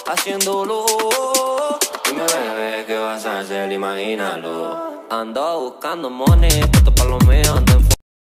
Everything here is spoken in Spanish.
haciéndolo. Dime, bebé, ¿qué vas a hacer? Imagínalo. Ando buscando money, puesto pa' lo mío, ando en